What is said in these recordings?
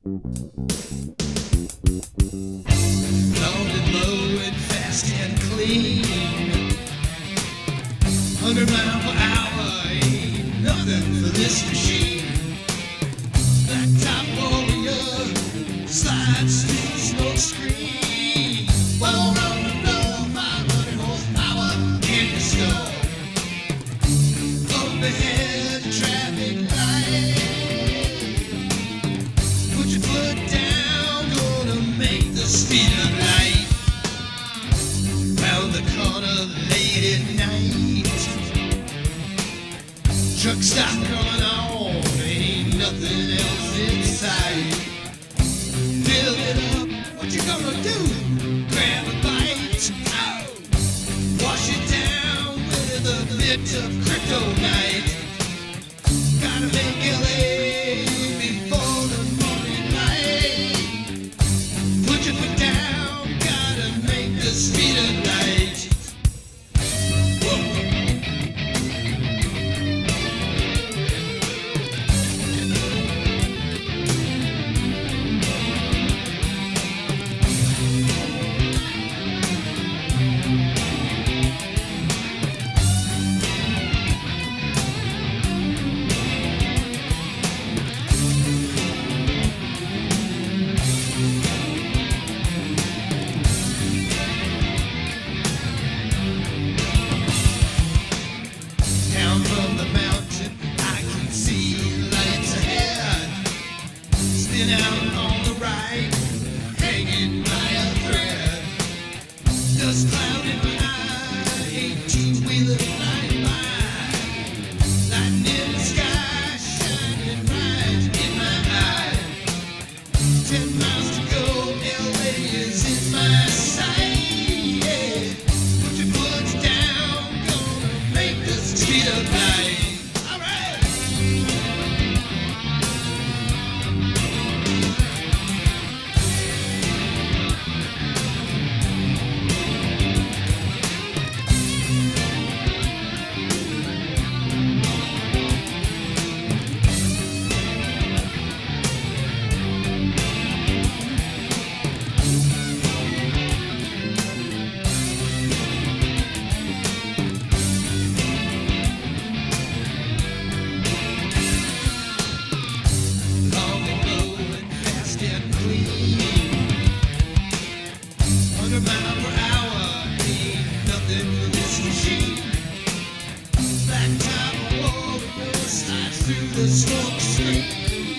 Long and low and fast and clean. 100 miles per hour ain't nothing for this machine. Blacktop warrior, slide steel smoke screen. Well, on the floor, 500 horsepower, candy store. Overhead, traffic light. Put your foot down, gonna make the speed of light. Round the corner late at night. Truck stop coming on, ain't nothing else in sight. Fill it up, what you gonna do? Grab a bite, oh! Wash it down with a bit of kryptonite. Gotta make LA before the morning light. Put your foot down, gotta make the speed of light. Whoa. Down from the mountain, I can see lights ahead. Spin out on the right, hanging by a thread. Dust cloud in my eye, 18-wheeler flying by. Lightning in the sky, shining right in my eye. 10 miles to go, LA is in my sight. Yeah. Put your foot down, gonna make the speed of light. All right. Long and low and fast and clean. 100 miles per hour ain't nothing for this machine. Blacktop warrior slides through the smoke screen.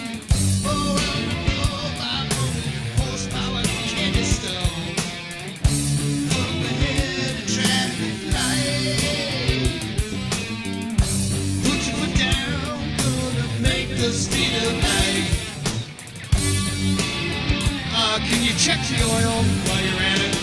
500 horsepower candy stone. Overhead traffic light. Put your foot down, gonna make the speed of light. Can you check the oil while you're at it?